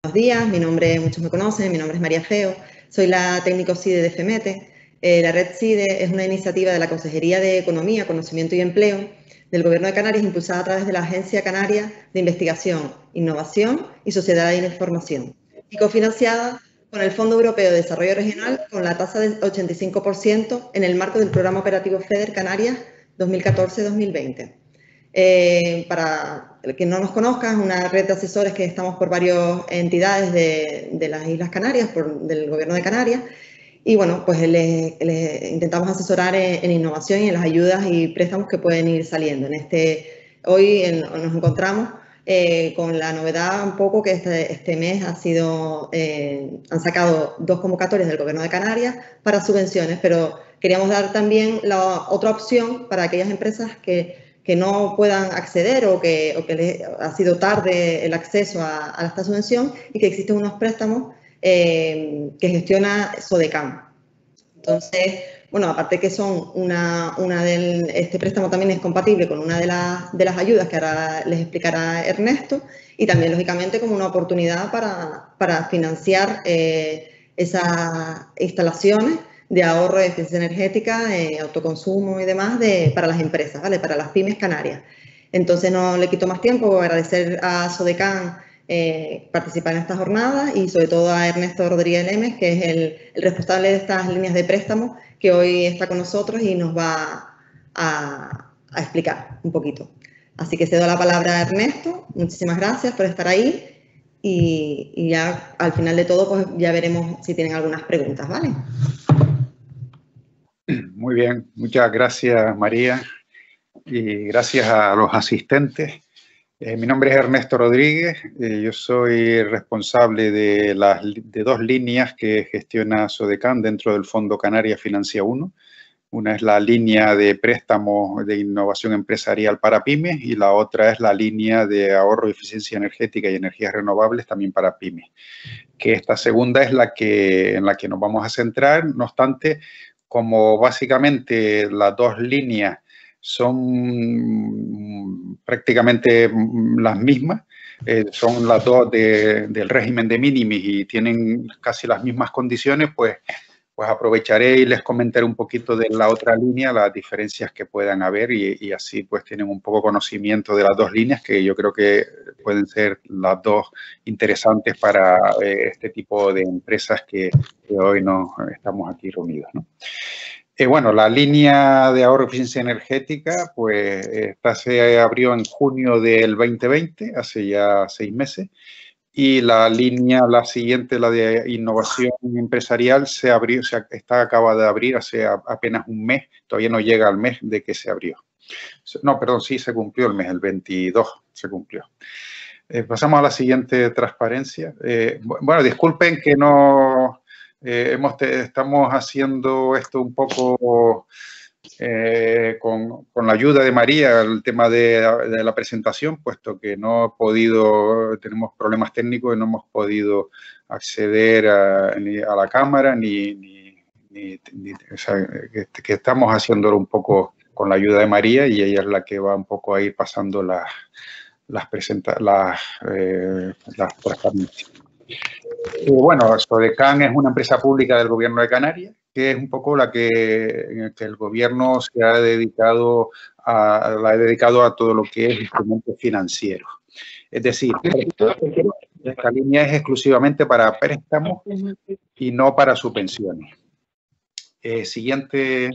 Buenos días, muchos me conocen, mi nombre es María Feo, soy la técnico CIDE de FEMETE. La red CIDE es una iniciativa de la Consejería de Economía, Conocimiento y Empleo del Gobierno de Canarias, impulsada a través de la Agencia Canaria de Investigación, Innovación y Sociedad de la Información, y cofinanciada con el Fondo Europeo de Desarrollo Regional con la tasa del 85% en el marco del Programa Operativo FEDER Canarias 2014-2020. Para el que no nos conozca, es una red de asesores que estamos por varias entidades de las Islas Canarias, del Gobierno de Canarias, y bueno, pues les intentamos asesorar en innovación y en las ayudas y préstamos que pueden ir saliendo. Hoy nos encontramos con la novedad un poco que este mes han sacado 2 convocatorias del Gobierno de Canarias para subvenciones, pero queríamos dar también la otra opción para aquellas empresas que no puedan acceder o que les ha sido tarde el acceso a esta subvención, y que existen unos préstamos que gestiona SODECAN. Entonces, bueno, aparte que son este préstamo también es compatible con una de las ayudas que ahora les explicará Ernesto, y también, lógicamente, como una oportunidad para financiar esas instalaciones de ahorro de eficiencia energética, autoconsumo y demás para las empresas, ¿vale? Para las pymes canarias. Entonces, no le quito más tiempo, agradecer a SODECAN participar en esta jornada, y sobre todo a Ernesto Rodríguez Lemes, que es el responsable de estas líneas de préstamo, que hoy está con nosotros y nos va a explicar un poquito. Así que cedo la palabra a Ernesto. Muchísimas gracias por estar ahí, y ya al final de todo pues ya veremos si tienen algunas preguntas, ¿vale? Muy bien, muchas gracias, María, y gracias a los asistentes. Mi nombre es Ernesto Rodríguez, yo soy responsable de 2 líneas que gestiona SODECAN dentro del Fondo Canarias Financia 1. Una es la línea de préstamos de innovación empresarial para pymes, y la otra es la línea de ahorro de eficiencia energética y energías renovables también para pymes. Que esta segunda es en la que nos vamos a centrar. No obstante, como básicamente las 2 líneas son prácticamente las mismas, son las 2 del régimen de minimis y tienen casi las mismas condiciones, pues aprovecharé y les comentaré un poquito de la otra línea, las diferencias que puedan haber, y así pues tienen un poco conocimiento de las 2 líneas, que yo creo que pueden ser las 2 interesantes para este tipo de empresas que hoy nos estamos aquí reunidos, ¿no? Bueno, la línea de ahorro de eficiencia energética, pues esta se abrió en junio del 2020, hace ya 6 meses. Y la siguiente, la de innovación empresarial, acaba de abrir hace apenas un mes, todavía no llega al mes de que se abrió. No, perdón, sí se cumplió el mes, el 22 se cumplió. Pasamos a la siguiente transparencia. Bueno, disculpen que no estamos haciendo esto un poco con la ayuda de María, el tema de la presentación, puesto que tenemos problemas técnicos y no hemos podido acceder ni a la cámara, o sea, que estamos haciéndolo un poco con la ayuda de María, y ella es la que va un poco a ir pasando las transparencias. Bueno, SODECAN es una empresa pública del Gobierno de Canarias, que es un poco en que el Gobierno se ha dedicado a todo lo que es instrumentos financieros. Es decir, esta línea es exclusivamente para préstamos y no para subvenciones. Siguiente.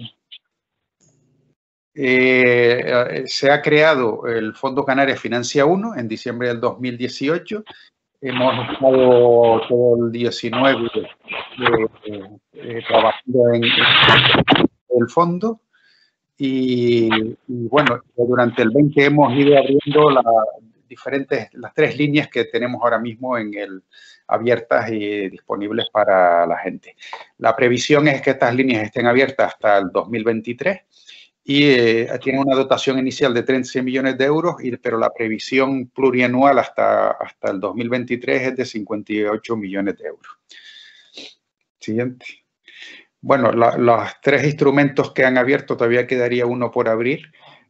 Se ha creado el Fondo Canarias Financia 1 en diciembre del 2018. Hemos estado todo el 19 trabajando en el fondo, y bueno, durante el 20 hemos ido abriendo las 3 líneas que tenemos ahora mismo abiertas y disponibles para la gente. La previsión es que estas líneas estén abiertas hasta el 2023. Y tiene una dotación inicial de 13 millones de euros, pero la previsión plurianual hasta el 2023 es de 58 millones de euros. Siguiente. Bueno, los 3 instrumentos que han abierto, todavía quedaría uno por abrir.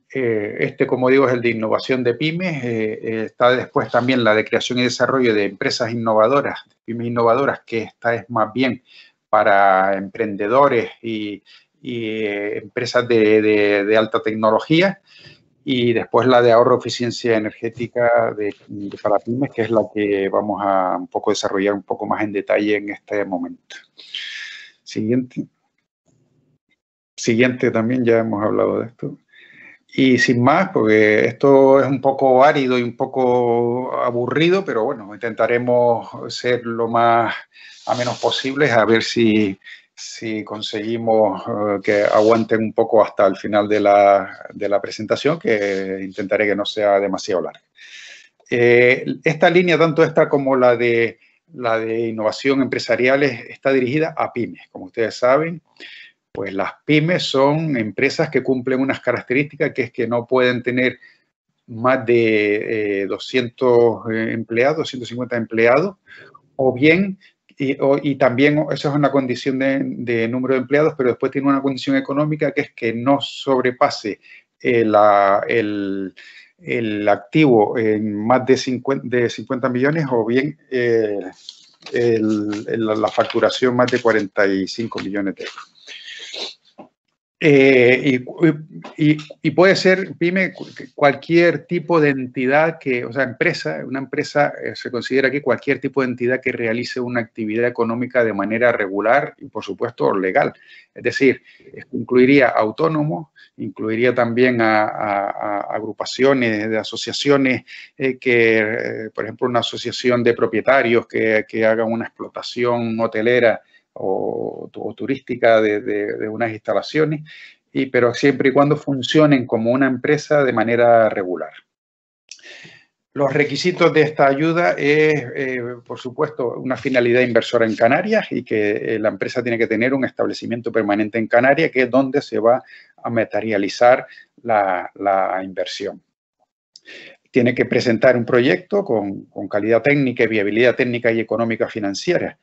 Como digo, es el de innovación de pymes. Está después también la de creación y desarrollo de empresas innovadoras, pymes innovadoras, que esta es más bien para emprendedores y empresas de alta tecnología. Y después la de ahorro eficiencia energética para pymes, que es la que vamos a un poco desarrollar un poco más en detalle en este momento. Siguiente. Siguiente también, ya hemos hablado de esto. Y sin más, porque esto es un poco árido y un poco aburrido, pero bueno, intentaremos ser lo más amenos posible, a ver si conseguimos que aguanten un poco hasta el final de la presentación, que intentaré que no sea demasiado larga. Esta línea, tanto esta como la de innovación empresarial, está dirigida a pymes, como ustedes saben. Pues las pymes son empresas que cumplen unas características, que es que no pueden tener más de 200 empleados, 250 empleados, o bien, y también eso es una condición de número de empleados, pero después tiene una condición económica, que es que no sobrepase el activo en más de 50 millones, o bien la facturación más de 45 millones de euros. Y puede ser pyme cualquier tipo de entidad una empresa se considera que cualquier tipo de entidad que realice una actividad económica de manera regular y, por supuesto, legal. Es decir, incluiría autónomos, incluiría también a agrupaciones, de asociaciones, por ejemplo, una asociación de propietarios que hagan una explotación hotelera o turística de unas instalaciones, pero siempre y cuando funcionen como una empresa de manera regular. Los requisitos de esta ayuda es, por supuesto, una finalidad inversora en Canarias, y que la empresa tiene que tener un establecimiento permanente en Canarias, que es donde se va a materializar la inversión. Tiene que presentar un proyecto con calidad técnica y viabilidad técnica y económica financiera.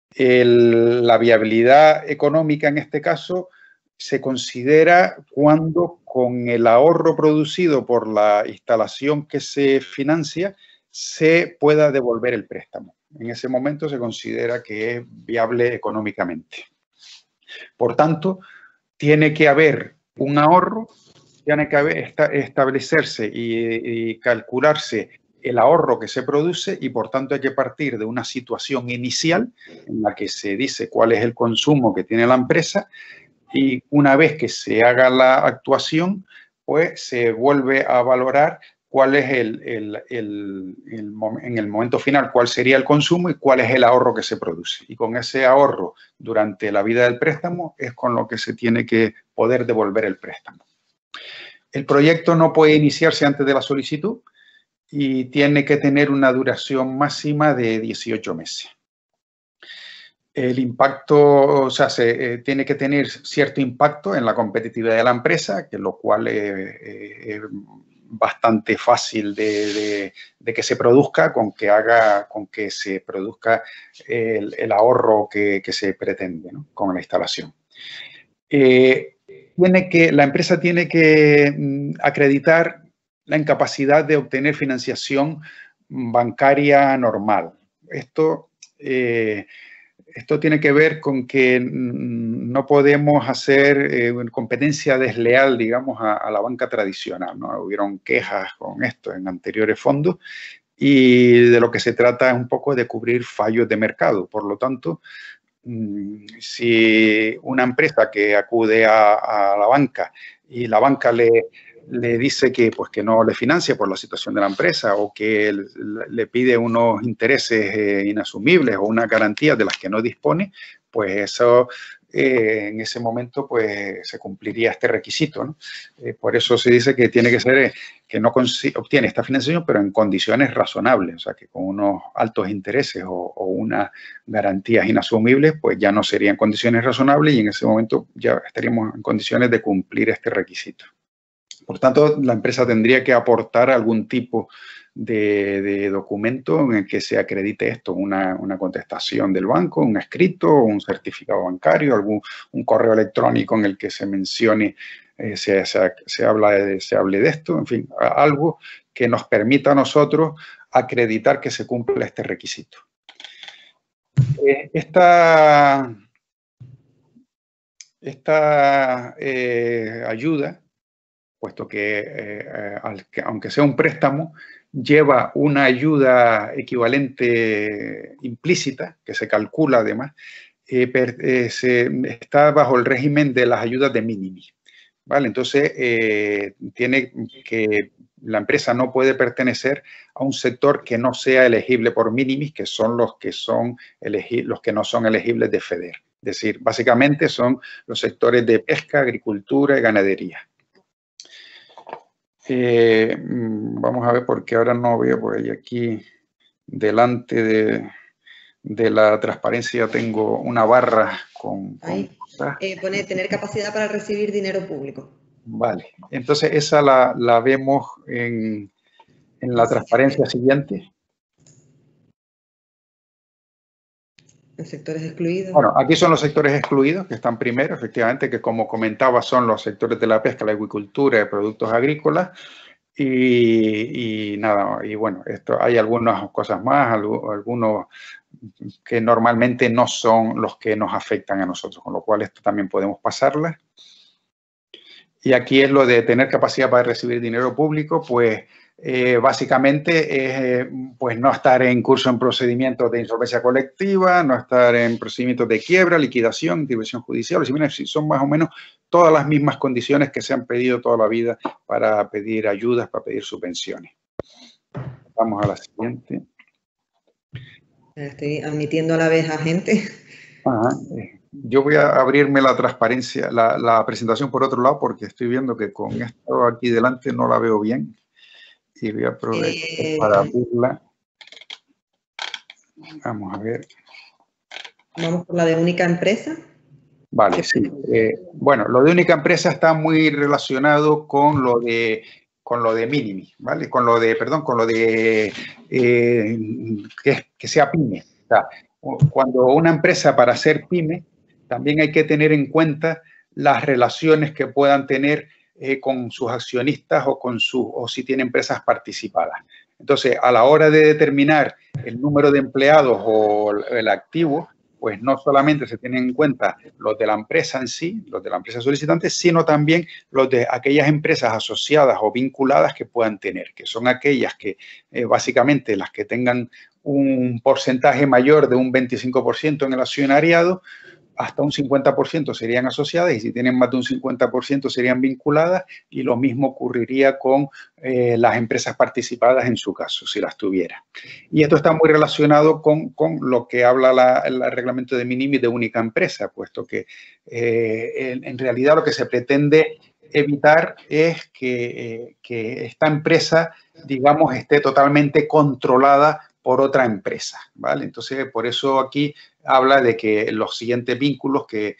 La viabilidad económica en este caso se considera cuando, con el ahorro producido por la instalación que se financia, se pueda devolver el préstamo. En ese momento se considera que es viable económicamente. Por tanto, tiene que haber un ahorro, tiene que establecerse y calcularse el ahorro que se produce, y por tanto hay que partir de una situación inicial en la que se dice cuál es el consumo que tiene la empresa, y una vez que se haga la actuación, pues se vuelve a valorar cuál es en el momento final, cuál sería el consumo y cuál es el ahorro que se produce. Y con ese ahorro durante la vida del préstamo es con lo que se tiene que poder devolver el préstamo. El proyecto no puede iniciarse antes de la solicitud y tiene que tener una duración máxima de 18 meses. El impacto, o sea, tiene que tener cierto impacto en la competitividad de la empresa, que lo cual es bastante fácil de que se produzca, con que se produzca el ahorro que se pretende, ¿no?, con la instalación. La empresa tiene que acreditar la incapacidad de obtener financiación bancaria normal. Esto tiene que ver con que no podemos hacer competencia desleal, digamos, a la banca tradicional, ¿no? Hubieron quejas con esto en anteriores fondos, y de lo que se trata es un poco de cubrir fallos de mercado. Por lo tanto, si una empresa que acude a la banca y la banca le dice que no le financia por la situación de la empresa, o que le pide unos intereses inasumibles o unas garantías de las que no dispone, pues eso en ese momento pues se cumpliría este requisito, ¿no? Por eso se dice que tiene que ser que no obtiene esta financiación, pero en condiciones razonables, o sea, que con unos altos intereses o unas garantías inasumibles, pues ya no serían condiciones razonables, y en ese momento ya estaríamos en condiciones de cumplir este requisito. Por tanto, la empresa tendría que aportar algún tipo de documento en el que se acredite esto, una contestación del banco, un escrito, un certificado bancario, un correo electrónico en el que se mencione, se hable de esto, en fin, algo que nos permita a nosotros acreditar que se cumple este requisito. Esta ayuda, puesto que aunque sea un préstamo, lleva una ayuda equivalente implícita, que se calcula además, está bajo el régimen de las ayudas de minimis, ¿vale? Entonces, la empresa no puede pertenecer a un sector que no sea elegible por minimis, que son los que no son elegibles de FEDER. Es decir, básicamente son los sectores de pesca, agricultura y ganadería. Vamos a ver, porque ahora no veo, por ahí aquí delante de la transparencia tengo una barra con pone tener capacidad para recibir dinero público. Vale, entonces esa la vemos en la transparencia siguiente. Los sectores excluidos. Bueno, aquí son los sectores excluidos que están primero, efectivamente, que como comentaba son los sectores de la pesca, la agricultura y productos agrícolas. Y nada, y bueno, hay algunas cosas más, algunos que normalmente no son los que nos afectan a nosotros, con lo cual esto también podemos pasarlas. Y aquí es lo de tener capacidad para recibir dinero público, pues básicamente es pues no estar en curso en procedimientos de insolvencia colectiva, no estar en procedimientos de quiebra, liquidación, intervención judicial. Si son más o menos todas las mismas condiciones que se han pedido toda la vida para pedir ayudas, para pedir subvenciones. Vamos a la siguiente. Estoy admitiendo a la vez a gente. Ajá. Yo voy a abrirme la transparencia, la presentación por otro lado, porque estoy viendo que con esto aquí delante no la veo bien. Y voy a aprovechar para abrirla. Vamos a ver. Vamos por la de única empresa. Vale, sí. Bueno, lo de única empresa está muy relacionado con lo de minimis, ¿vale? Con lo de que sea pyme. O sea, cuando una empresa, para ser pyme, también hay que tener en cuenta las relaciones que puedan tener con sus accionistas o si tiene empresas participadas. Entonces, a la hora de determinar el número de empleados o el activo, pues no solamente se tienen en cuenta los de la empresa en sí, los de la empresa solicitante, sino también los de aquellas empresas asociadas o vinculadas que puedan tener, que son aquellas que básicamente las que tengan un porcentaje mayor de un 25% en el accionariado, hasta un 50% serían asociadas y si tienen más de un 50% serían vinculadas y lo mismo ocurriría con las empresas participadas en su caso, si las tuviera. Y esto está muy relacionado con lo que habla el reglamento de minimis de única empresa, puesto que en realidad lo que se pretende evitar es que esta empresa, digamos, esté totalmente controlada por otra empresa, ¿vale? Entonces, por eso aquí habla de que los siguientes vínculos que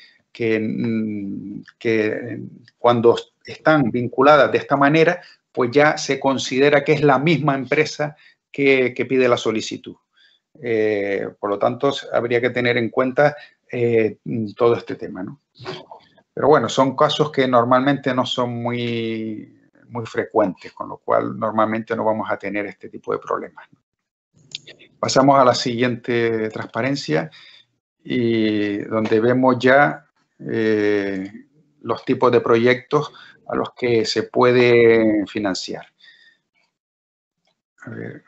cuando están vinculadas de esta manera, pues ya se considera que es la misma empresa que pide la solicitud. Por lo tanto, habría que tener en cuenta todo este tema, ¿no? Pero bueno, son casos que normalmente no son muy frecuentes, con lo cual normalmente no vamos a tener este tipo de problemas, ¿no? Pasamos a la siguiente transparencia y donde vemos ya los tipos de proyectos a los que se puede financiar. A ver.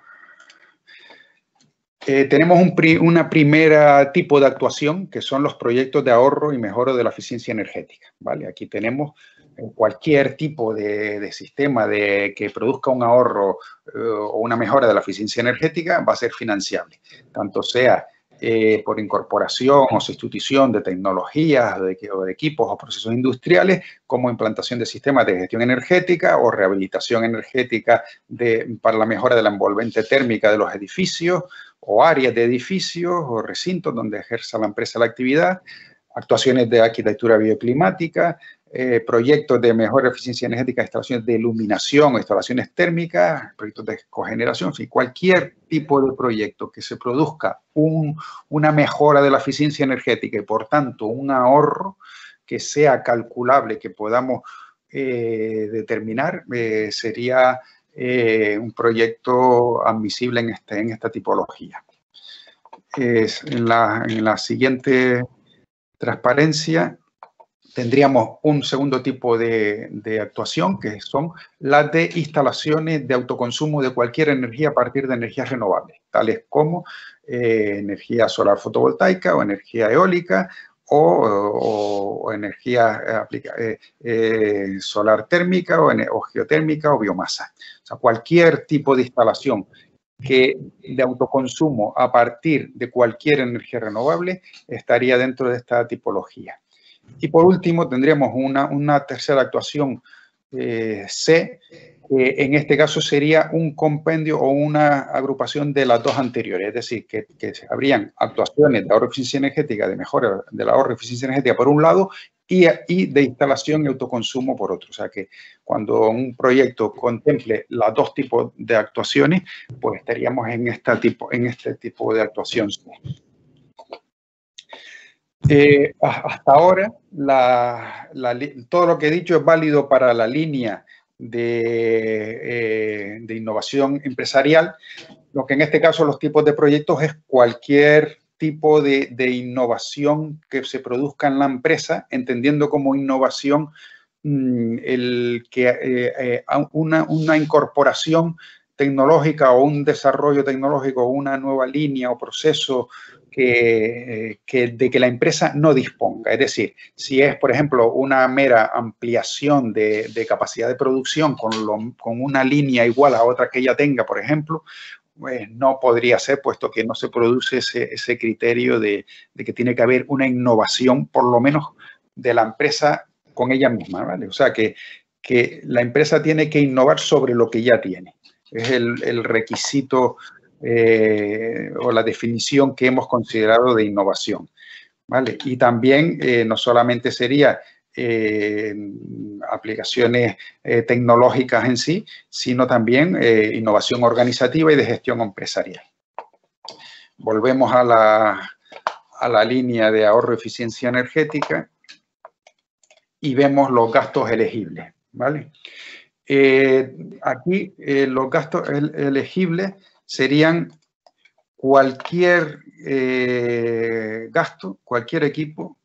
Tenemos una primera tipo de actuación que son los proyectos de ahorro y mejora de la eficiencia energética, ¿vale? Aquí tenemos cualquier tipo de sistema que produzca un ahorro o una mejora de la eficiencia energética va a ser financiable, tanto sea por incorporación o sustitución de tecnologías o de equipos o procesos industriales, como implantación de sistemas de gestión energética o rehabilitación energética para la mejora de la envolvente térmica de los edificios o áreas de edificios o recintos donde ejerza la empresa la actividad, actuaciones de arquitectura bioclimática, proyectos de mejor eficiencia energética, instalaciones de iluminación, instalaciones térmicas, proyectos de cogeneración, en fin, cualquier tipo de proyecto que se produzca una mejora de la eficiencia energética y, por tanto, un ahorro que sea calculable, que podamos determinar, sería un proyecto admisible en esta tipología. En la siguiente transparencia tendríamos un segundo tipo de actuación, que son las de instalaciones de autoconsumo de cualquier energía a partir de energías renovables, tales como energía solar fotovoltaica o energía eólica o energía solar térmica o geotérmica o biomasa. O sea, cualquier tipo de instalación de autoconsumo a partir de cualquier energía renovable estaría dentro de esta tipología. Y por último tendríamos una tercera actuación C, que en este caso sería un compendio o una agrupación de las dos anteriores, es decir, que habrían actuaciones de ahorro de eficiencia energética, de mejora del ahorro de eficiencia energética por un lado y de instalación y autoconsumo por otro. O sea que cuando un proyecto contemple los dos tipos de actuaciones, pues estaríamos en este tipo de actuación C. Hasta ahora, todo lo que he dicho es válido para la línea de innovación empresarial, lo que en este caso los tipos de proyectos es cualquier tipo de innovación que se produzca en la empresa, entendiendo como innovación una incorporación tecnológica o un desarrollo tecnológico o una nueva línea o proceso de que la empresa no disponga. Es decir, si es, por ejemplo, una mera ampliación de capacidad de producción con una línea igual a otra que ella tenga, por ejemplo, pues no podría ser, puesto que no se produce ese criterio de que tiene que haber una innovación, por lo menos de la empresa con ella misma, ¿vale? O sea, que la empresa tiene que innovar sobre lo que ya tiene. Es el requisito o la definición que hemos considerado de innovación, ¿vale? Y también no solamente sería aplicaciones tecnológicas en sí, sino también innovación organizativa y de gestión empresarial. Volvemos a la línea de ahorro y eficiencia energética y vemos los gastos elegibles, ¿vale? Aquí los gastos elegibles serían cualquier gasto, cualquier equipo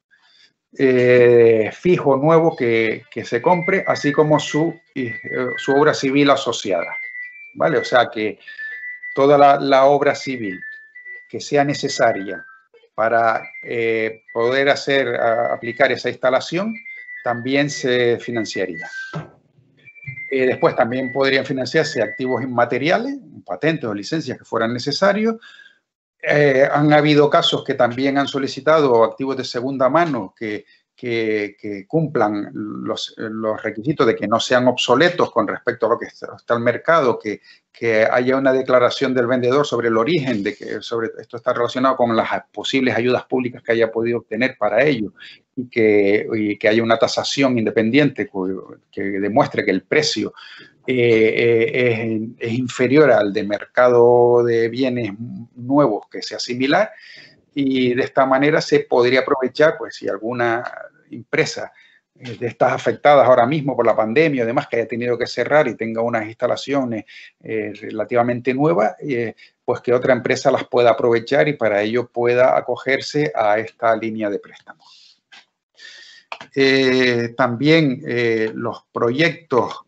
fijo nuevo que se compre, así como su obra civil asociada, ¿vale? O sea que toda la obra civil que sea necesaria para poder aplicar esa instalación también se financiaría. Después también podrían financiarse activos inmateriales, patentes o licencias que fueran necesarios. Han habido casos que también han solicitado activos de segunda mano que cumplan los requisitos de que no sean obsoletos con respecto a lo que está el mercado, que haya una declaración del vendedor sobre el origen, de que esto está relacionado con las posibles ayudas públicas que haya podido obtener para ello y que haya una tasación independiente que demuestre que el precio es inferior al de mercado de bienes nuevos que sea similar, y de esta manera se podría aprovechar, pues si alguna empresa de estas afectadas ahora mismo por la pandemia y demás, que haya tenido que cerrar y tenga unas instalaciones relativamente nuevas, pues que otra empresa las pueda aprovechar y para ello pueda acogerse a esta línea de préstamo. También los proyectos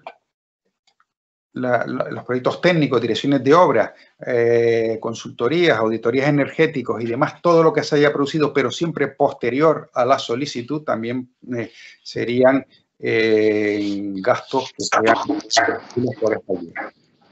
técnicos, direcciones de obra, consultorías, auditorías energéticos y demás, todo lo que se haya producido, pero siempre posterior a la solicitud, también serían gastos que sean por esta ayuda.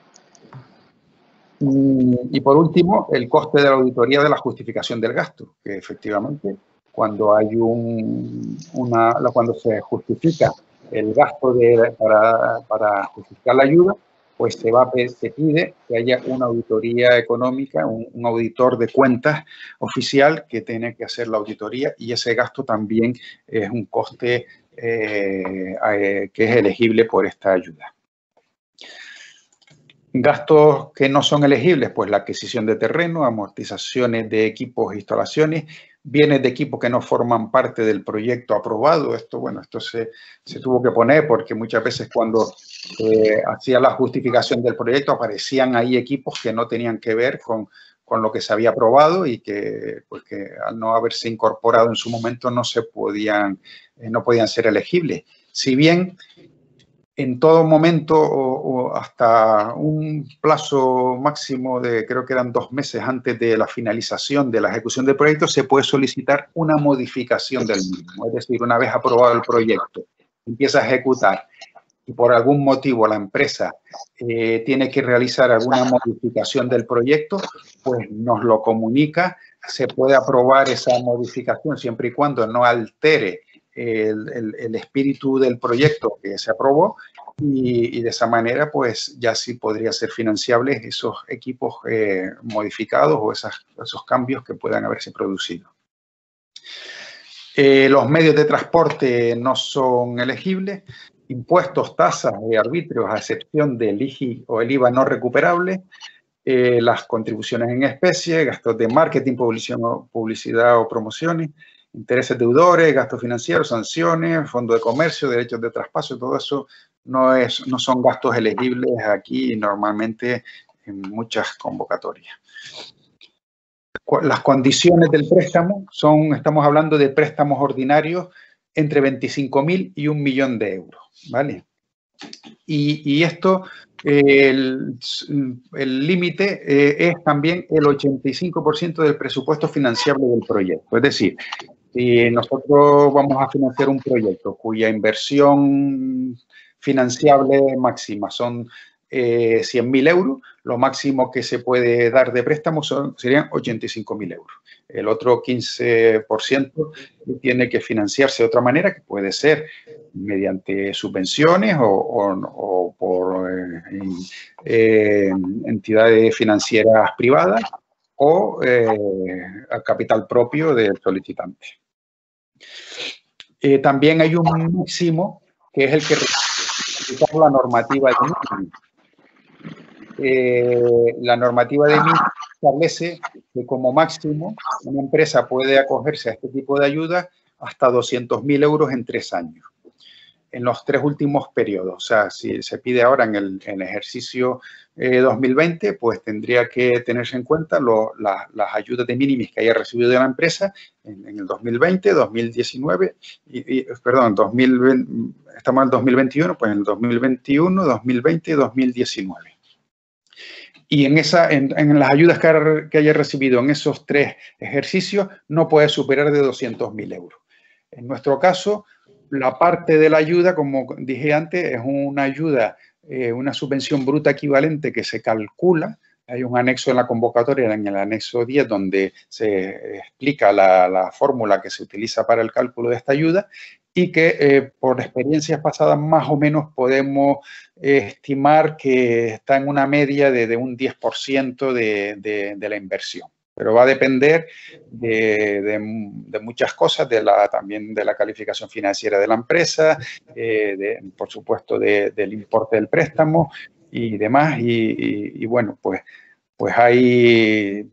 Y por último, el coste de la auditoría de la justificación del gasto, que efectivamente cuando hay cuando se justifica el gasto para justificar la ayuda, pues se pide que haya una auditoría económica, un auditor de cuentas oficial que tiene que hacer la auditoría, y ese gasto también es un coste que es elegible por esta ayuda. Gastos que no son elegibles, pues la adquisición de terreno, amortizaciones de equipos e instalaciones, bienes de equipo que no forman parte del proyecto aprobado. Esto, bueno, esto se tuvo que poner porque muchas veces cuando hacía la justificación del proyecto aparecían ahí equipos que no tenían que ver con lo que se había aprobado y que, pues que al no haberse incorporado en su momento no podían ser elegibles. Si bien en todo momento o hasta un plazo máximo de, creo que eran 2 meses antes de la finalización de la ejecución del proyecto, se puede solicitar una modificación del mismo. Es decir, una vez aprobado el proyecto, empieza a ejecutar y por algún motivo la empresa tiene que realizar alguna modificación del proyecto, pues nos lo comunica, se puede aprobar esa modificación siempre y cuando no altere el espíritu del proyecto que se aprobó y de esa manera pues ya sí podría ser financiables esos equipos modificados o esos cambios que puedan haberse producido. Los medios de transporte no son elegibles, impuestos, tasas y arbitrios a excepción del IGI o el IVA no recuperable, las contribuciones en especie, gastos de marketing, publicidad o promociones, intereses deudores, gastos financieros, sanciones, fondo de comercio, derechos de traspaso, todo eso no son gastos elegibles aquí normalmente en muchas convocatorias. Las condiciones del préstamo estamos hablando de préstamos ordinarios entre 25.000 y 1 millón de euros, ¿vale? Y esto, el límite es también el 85% del presupuesto financiable del proyecto. Es decir, si nosotros vamos a financiar un proyecto cuya inversión financiable máxima son 100.000 euros, lo máximo que se puede dar de préstamo serían 85.000 euros. El otro 15% tiene que financiarse de otra manera, que puede ser mediante subvenciones o por entidades financieras privadas o a capital propio del solicitante. También hay un máximo que es el que representa la normativa de mínimos. La normativa de mínimos establece que como máximo una empresa puede acogerse a este tipo de ayuda hasta 200.000 euros en 3 años, en los 3 últimos periodos. O sea, si se pide ahora en el ejercicio 2020, pues tendría que tenerse en cuenta las ayudas de minimis que haya recibido de la empresa en el 2020, 2019, perdón, 2020, estamos en el 2021, pues en el 2021, 2020 y 2019. Y en las ayudas que haya recibido en esos 3 ejercicios no puede superar de 200.000 euros. En nuestro caso, la parte de la ayuda, como dije antes, es una ayuda, una subvención bruta equivalente que se calcula. Hay un anexo en la convocatoria, en el anexo 10, donde se explica la fórmula que se utiliza para el cálculo de esta ayuda y que por experiencias pasadas más o menos podemos estimar que está en una media de un 10% de la inversión. Pero va a depender de muchas cosas, también de la calificación financiera de la empresa, por supuesto del importe del préstamo y demás. Y bueno, pues hay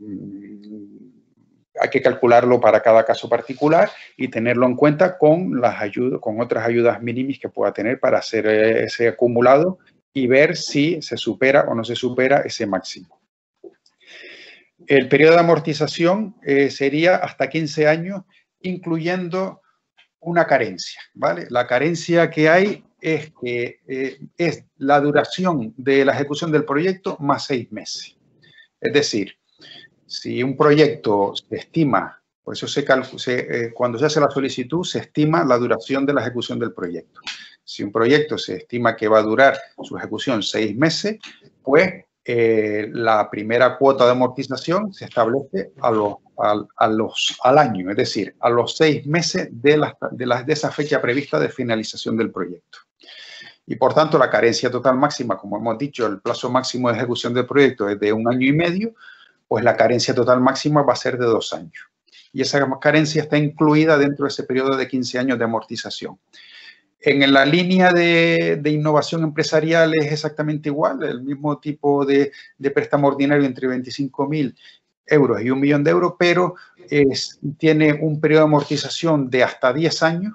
que calcularlo para cada caso particular y tenerlo en cuenta con otras ayudas mínimas que pueda tener para hacer ese acumulado y ver si se supera o no se supera ese máximo. El periodo de amortización sería hasta 15 años, incluyendo una carencia, ¿vale? La carencia que hay es que es la duración de la ejecución del proyecto más 6 meses. Es decir, si un proyecto se estima, por eso cuando se hace la solicitud, se estima la duración de la ejecución del proyecto. Si un proyecto se estima que va a durar su ejecución 6 meses, pues la primera cuota de amortización se establece al año, es decir, a los 6 meses de esa fecha prevista de finalización del proyecto. Y por tanto, la carencia total máxima, como hemos dicho, el plazo máximo de ejecución del proyecto es de 1 año y medio, pues la carencia total máxima va a ser de 2 años. Y esa carencia está incluida dentro de ese periodo de 15 años de amortización. En la línea de innovación empresarial es exactamente igual, el mismo tipo de préstamo ordinario entre 25.000 euros y 1 millón de euros, pero tiene un periodo de amortización de hasta 10 años,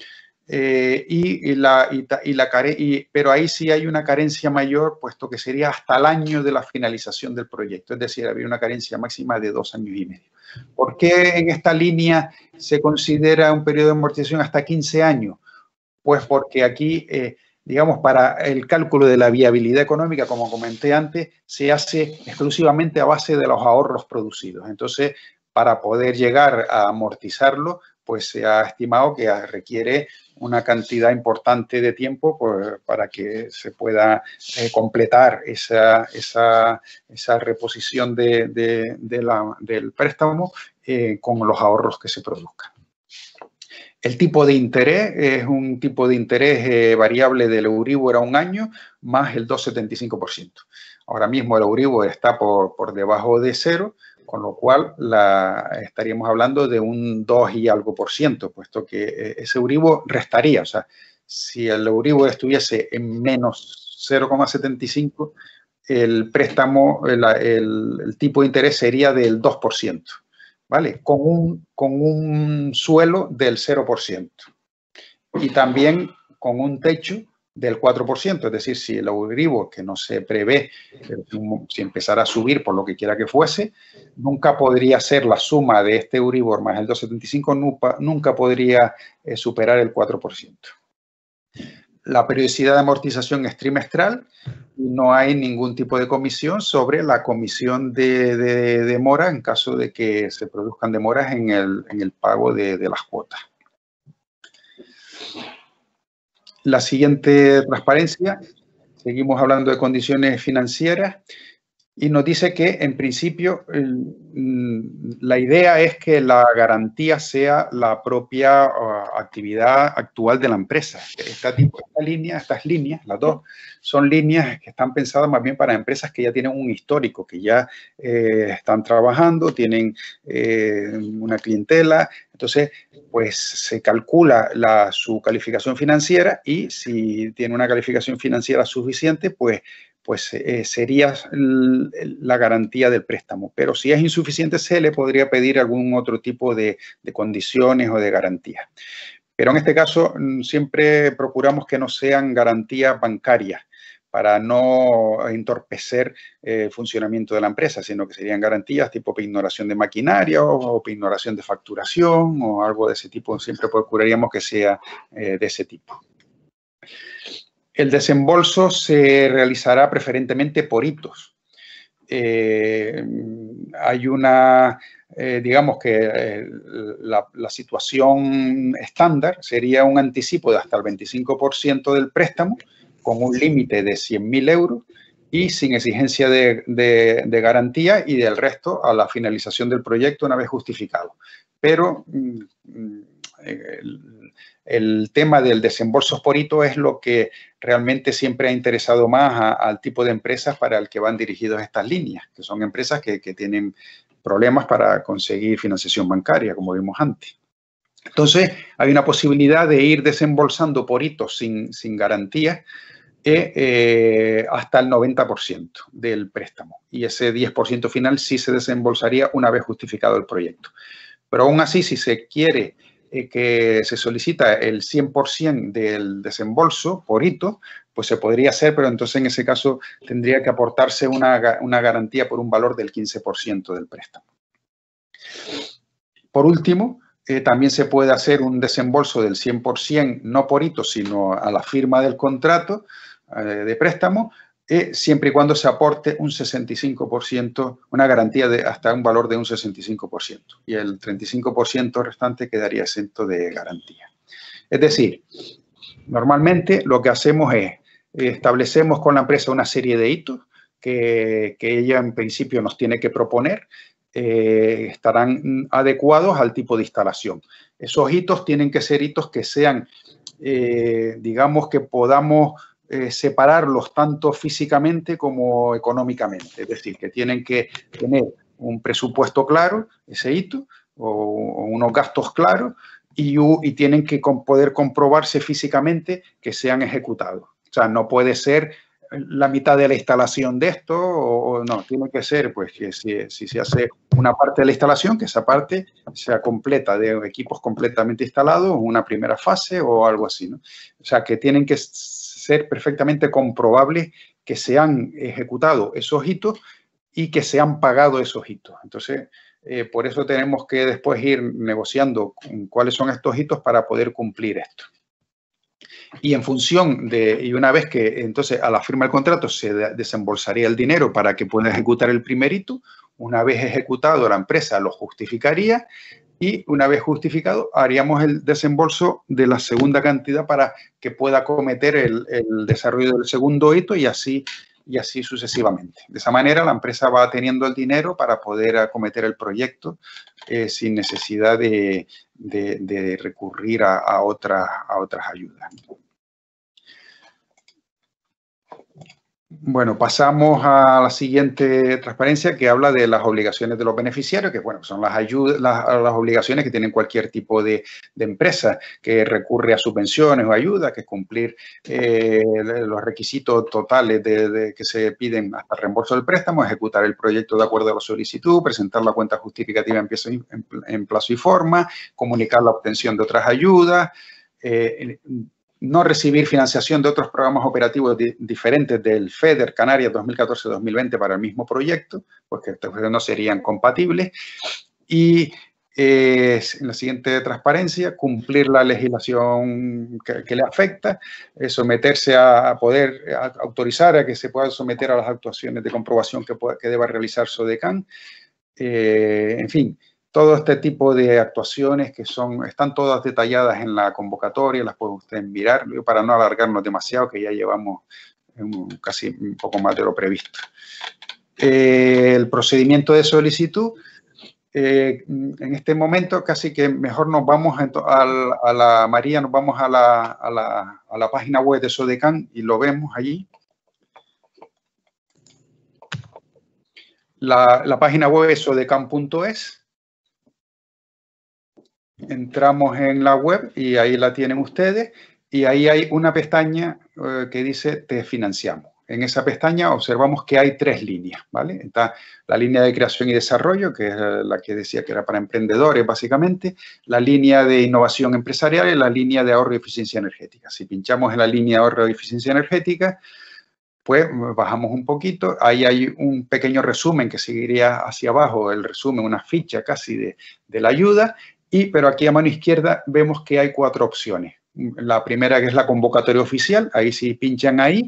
pero ahí sí hay una carencia mayor, puesto que sería hasta el año de la finalización del proyecto, es decir, habría una carencia máxima de 2 años y medio. ¿Por qué en esta línea se considera un periodo de amortización hasta 15 años? Pues porque aquí, digamos, para el cálculo de la viabilidad económica, como comenté antes, se hace exclusivamente a base de los ahorros producidos. Entonces, para poder llegar a amortizarlo, pues se ha estimado que requiere una cantidad importante de tiempo pues, para que se pueda completar esa reposición del préstamo con los ahorros que se produzcan. El tipo de interés es un tipo de interés variable del Euribor a un año más el 2,75%. Ahora mismo el Euribor está por debajo de 0, con lo cual estaríamos hablando de un 2 y algo por ciento, puesto que ese Euribor restaría. O sea, si el Euribor estuviese en menos 0,75, el préstamo, el tipo de interés sería del 2%. ¿Vale? Con un suelo del 0% y también con un techo del 4%, es decir, si el Euribor, que no se prevé, si empezara a subir por lo que quiera que fuese, nunca podría ser la suma de este Euribor más el 2,75, nunca podría superar el 4%. La periodicidad de amortización es trimestral y no hay ningún tipo de comisión sobre la comisión de demora en caso de que se produzcan demoras en el pago de las cuotas. La siguiente transparencia, seguimos hablando de condiciones financieras y nos dice que en principio la idea es que la garantía sea la propia actividad actual de la empresa. Estas líneas, las dos, son líneas que están pensadas más bien para empresas que ya tienen un histórico, que ya están trabajando, tienen una clientela. Entonces, pues se calcula su calificación financiera y si tiene una calificación financiera suficiente, pues sería la garantía del préstamo. Pero si es insuficiente, se le podría pedir algún otro tipo de condiciones o de garantías. Pero en este caso, siempre procuramos que no sean garantías bancarias para no entorpecer el funcionamiento de la empresa, sino que serían garantías tipo ignoración de maquinaria o ignoración de facturación o algo de ese tipo. Siempre procuraríamos que sea de ese tipo. El desembolso se realizará preferentemente por hitos. Hay digamos que la situación estándar sería un anticipo de hasta el 25% del préstamo con un límite de 100.000 euros y sin exigencia de garantía y del resto a la finalización del proyecto una vez justificado. Pero el tema del desembolso por hito es lo que realmente siempre ha interesado más al tipo de empresas para el que van dirigidos estas líneas, que son empresas que tienen problemas para conseguir financiación bancaria, como vimos antes. Entonces, hay una posibilidad de ir desembolsando por hitos sin garantías hasta el 90% del préstamo. Y ese 10% final sí se desembolsaría una vez justificado el proyecto. Pero aún así, si se quiere que se solicita el 100% del desembolso por hito, pues se podría hacer, pero entonces en ese caso tendría que aportarse una garantía por un valor del 15% del préstamo. Por último, también se puede hacer un desembolso del 100%, no por hito, sino a la firma del contrato de préstamo, siempre y cuando se aporte un 65%, una garantía hasta un valor de un 65%. Y el 35% restante quedaría exento de garantía. Es decir, normalmente lo que hacemos es establecemos con la empresa una serie de hitos que ella en principio nos tiene que proponer. Estarán adecuados al tipo de instalación. Esos hitos tienen que ser hitos que sean, digamos, que podamos separarlos tanto físicamente como económicamente. Es decir, que tienen que tener un presupuesto claro, ese hito, o unos gastos claros, y tienen que poder comprobarse físicamente que se han ejecutado. O sea, no puede ser la mitad de la instalación de esto o no, tiene que ser pues que si se hace una parte de la instalación, que esa parte sea completa, de equipos completamente instalados, una primera fase o algo así, ¿no? O sea, que tienen que ser perfectamente comprobables que se han ejecutado esos hitos y que se han pagado esos hitos. Entonces, por eso tenemos que después ir negociando cuáles son estos hitos para poder cumplir esto. Y en función de, y una vez que entonces a la firma del contrato se desembolsaría el dinero para que pueda ejecutar el primer hito, una vez ejecutado la empresa lo justificaría y una vez justificado haríamos el desembolso de la segunda cantidad para que pueda acometer el desarrollo del segundo hito y así sucesivamente. De esa manera la empresa va teniendo el dinero para poder acometer el proyecto sin necesidad de recurrir a otras ayudas. Bueno, pasamos a la siguiente transparencia que habla de las obligaciones de los beneficiarios, que bueno, son las obligaciones que tienen cualquier tipo de empresa que recurre a subvenciones o ayudas, que es cumplir los requisitos totales que se piden hasta el reembolso del préstamo, ejecutar el proyecto de acuerdo a la solicitud, presentar la cuenta justificativa en plazo y forma, comunicar la obtención de otras ayudas, no recibir financiación de otros programas operativos diferentes del FEDER Canarias 2014-2020 para el mismo proyecto, porque estos no serían compatibles. Y en la siguiente transparencia, cumplir la legislación que le afecta, someterse a poder autorizar a que se pueda someter a las actuaciones de comprobación que deba realizar SODECAN. En fin, todo este tipo de actuaciones que están todas detalladas en la convocatoria, las pueden ustedes mirar, para no alargarnos demasiado, que ya llevamos casi un poco más de lo previsto. El procedimiento de solicitud, en este momento casi que mejor nos vamos María, nos vamos a la página web de SODECAN y lo vemos allí. La página web es sodecan.es. Entramos en la web y ahí la tienen ustedes y ahí hay una pestaña que dice Te financiamos. En esa pestaña observamos que hay 3 líneas, ¿vale? Está la línea de creación y desarrollo, que es la que decía que era para emprendedores, básicamente, la línea de innovación empresarial y la línea de ahorro y eficiencia energética. Si pinchamos en la línea de ahorro y eficiencia energética, pues bajamos un poquito, ahí hay un pequeño resumen que seguiría hacia abajo, el resumen, una ficha casi de la ayuda, pero aquí a mano izquierda vemos que hay 4 opciones. La primera, que es la convocatoria oficial, ahí si pinchan ahí,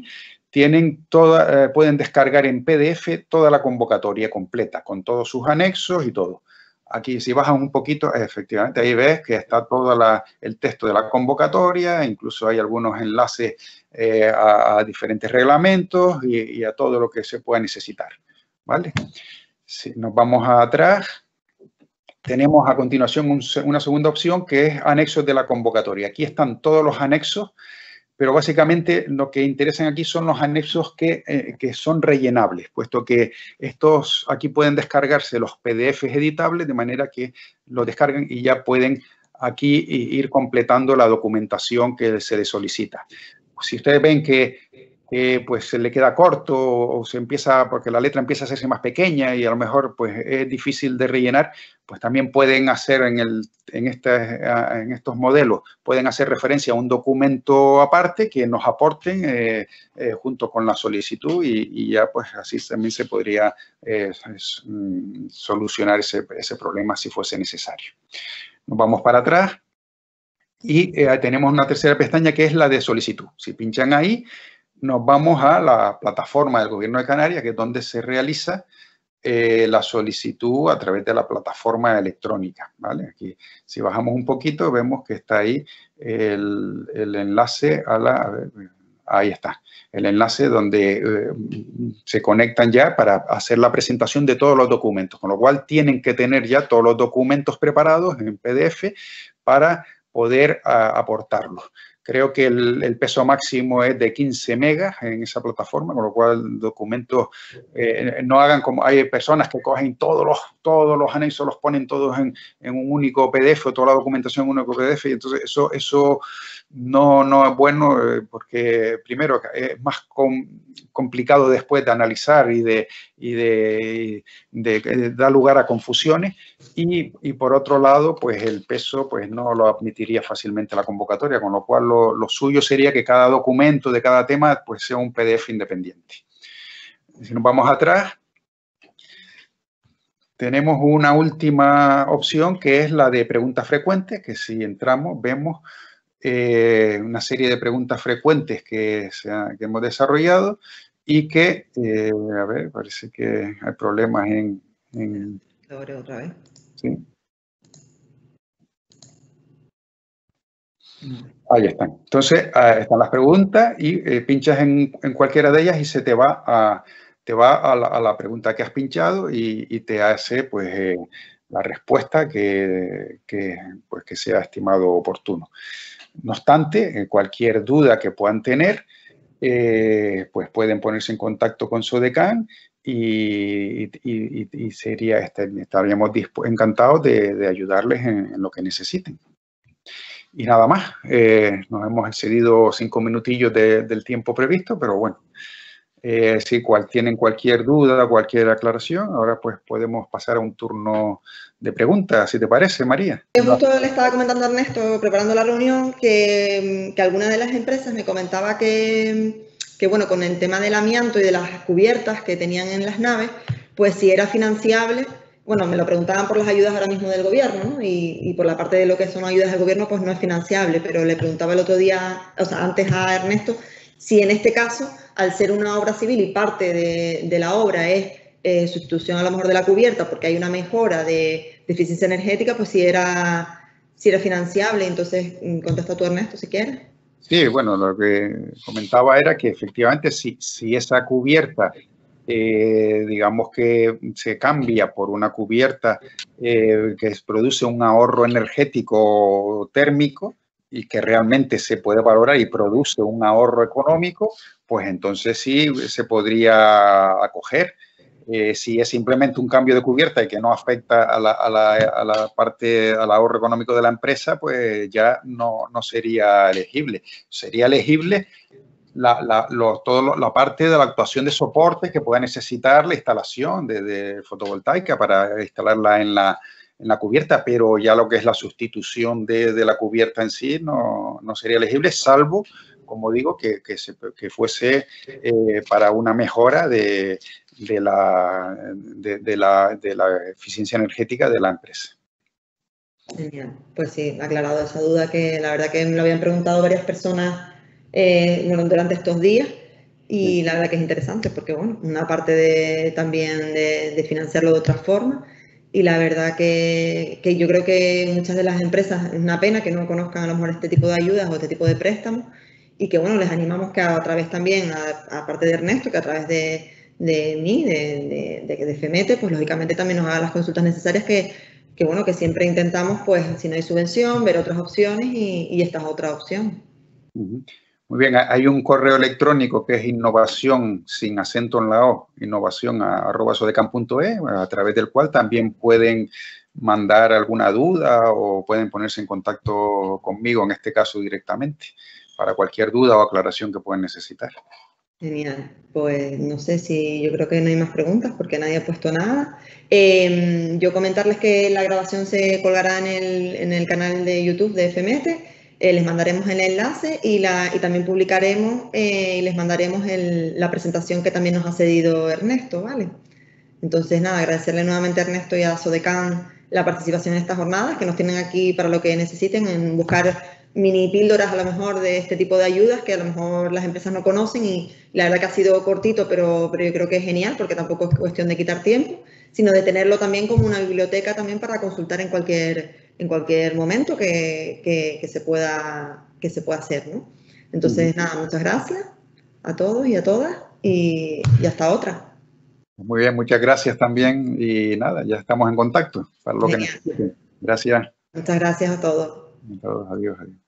pueden descargar en PDF toda la convocatoria completa, con todos sus anexos y todo. Aquí si bajan un poquito, efectivamente ahí ves que está todo el texto de la convocatoria, incluso hay algunos enlaces a diferentes reglamentos y a todo lo que se pueda necesitar, ¿vale? Si nos vamos atrás, tenemos a continuación una segunda opción que es anexos de la convocatoria. Aquí están todos los anexos, pero básicamente lo que interesan aquí son los anexos que son rellenables, puesto que estos aquí pueden descargarse los PDFs editables de manera que lo descargan y ya pueden aquí ir completando la documentación que se les solicita. Si ustedes ven que pues se le queda corto o porque la letra empieza a hacerse más pequeña y a lo mejor pues es difícil de rellenar, pues también pueden hacer en estos modelos, pueden hacer referencia a un documento aparte que nos aporten junto con la solicitud y ya pues así también se podría solucionar ese problema si fuese necesario. Nos vamos para atrás y tenemos una tercera pestaña que es la de solicitud. Si pinchan ahí, nos vamos a la plataforma del Gobierno de Canarias, que es donde se realiza la solicitud a través de la plataforma electrónica, ¿vale? Aquí, si bajamos un poquito, vemos que está ahí el enlace ahí está, el enlace donde se conectan ya para hacer la presentación de todos los documentos, con lo cual tienen que tener ya todos los documentos preparados en PDF para poder aportarlos. Creo que el peso máximo es de 15 megas en esa plataforma, con lo cual documentos no hagan como hay personas que cogen todos los anexos, los ponen todos en un único PDF, o toda la documentación en un único PDF, y entonces eso no es bueno, porque primero es más complicado después de analizar y de dar lugar a confusiones, y por otro lado, pues el peso pues no lo admitiría fácilmente la convocatoria, con lo cual lo suyo sería que cada documento de cada tema pues sea un PDF independiente. Si nos vamos atrás, tenemos una última opción que es la de preguntas frecuentes, que si entramos vemos una serie de preguntas frecuentes que hemos desarrollado y que, a ver, parece que hay problemas en Ahora otra vez. ¿sí? Ahí están. Entonces, están las preguntas y pinchas en cualquiera de ellas y se te va a la pregunta que has pinchado y te hace pues la respuesta que sea estimado oportuno. No obstante, cualquier duda que puedan tener, pues pueden ponerse en contacto con Sodecan y estaríamos encantados de ayudarles en lo que necesiten. Y nada más, nos hemos excedido 5 minutillos del tiempo previsto, pero bueno, si tienen cualquier duda, cualquier aclaración, ahora pues podemos pasar a un turno de preguntas, si te parece, María. Yo justo le estaba comentando a Ernesto, preparando la reunión, que alguna de las empresas me comentaba que bueno, con el tema del amianto y de las cubiertas que tenían en las naves, pues si era financiable. Bueno, me lo preguntaban por las ayudas ahora mismo del gobierno, ¿no? Y por la parte de lo que son ayudas del gobierno, pues no es financiable, pero le preguntaba el otro día, o sea, antes a Ernesto, si en este caso, al ser una obra civil y parte de la obra es sustitución a lo mejor de la cubierta, porque hay una mejora de eficiencia energética, pues si era financiable. Entonces, contesta tú, Ernesto, si quieres. Sí, bueno, lo que comentaba era que efectivamente si esa cubierta digamos que se cambia por una cubierta que produce un ahorro energético térmico y que realmente se puede valorar y produce un ahorro económico, pues entonces sí se podría acoger. Si es simplemente un cambio de cubierta y que no afecta a la parte, al ahorro económico de la empresa, pues ya no sería elegible. Sería elegible la parte de la actuación de soporte que pueda necesitar la instalación de fotovoltaica para instalarla en la cubierta, pero ya lo que es la sustitución de la cubierta en sí no sería elegible, salvo, como digo, que fuese para una mejora de la eficiencia energética de la empresa. Genial. Pues sí, aclarado esa duda, que la verdad que me lo habían preguntado varias personas durante estos días, y la verdad que es interesante porque, bueno, una parte también de financiarlo de otra forma, y la verdad que yo creo que muchas de las empresas, es una pena que no conozcan a lo mejor este tipo de ayudas o este tipo de préstamos, y que, bueno, les animamos que a través también, aparte de Ernesto, que a través de mí, de FEMETE, pues lógicamente también nos haga las consultas necesarias que bueno, que siempre intentamos, pues, si no hay subvención, ver otras opciones, y esta es otra opción. Muy bien, hay un correo electrónico que es innovación, sin acento en la O, innovación@sodecan.es, a través del cual también pueden mandar alguna duda o pueden ponerse en contacto conmigo, en este caso directamente, para cualquier duda o aclaración que puedan necesitar. Genial. Pues no sé si, yo creo que no hay más preguntas porque nadie ha puesto nada. Yo comentarles que la grabación se colgará en el canal de YouTube de FEMETE. Les mandaremos el enlace y también publicaremos y les mandaremos la presentación que también nos ha cedido Ernesto, ¿vale? Entonces, nada, agradecerle nuevamente a Ernesto y a Sodecan la participación en estas jornadas, que nos tienen aquí para lo que necesiten, en buscar mini píldoras a lo mejor de este tipo de ayudas que a lo mejor las empresas no conocen, y la verdad que ha sido cortito, pero yo creo que es genial, porque tampoco es cuestión de quitar tiempo, sino de tenerlo también como una biblioteca también para consultar en cualquier momento que se pueda hacer, ¿no? Entonces, nada, muchas gracias a todos y a todas, y hasta otra. Muy bien, muchas gracias también y nada, ya estamos en contacto para lo que necesiten. Gracias. Muchas gracias a todos. A todos, adiós.